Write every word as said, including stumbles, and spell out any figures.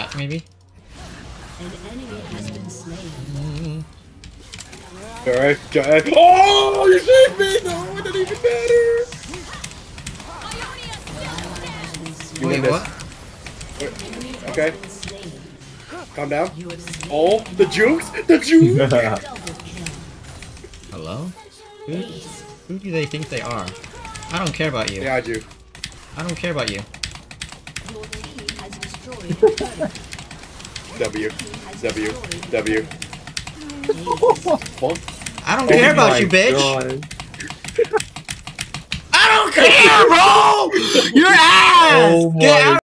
bot, maybe? An enemy has been slain. Alright, guys. Oh, you saved me! No, it didn't even matter! You Wait, win what? this. Wait, okay. Calm down. Oh, the Jinx! The Jinx! Hello? Who, who do they think they are? I don't care about you. Yeah, I do. I don't care about you. Your team has destroyed a turret. W. W. W. Fuck. I don't care Oh about my you, bitch! God. I don't care, bro! Your ass! Oh Get my out!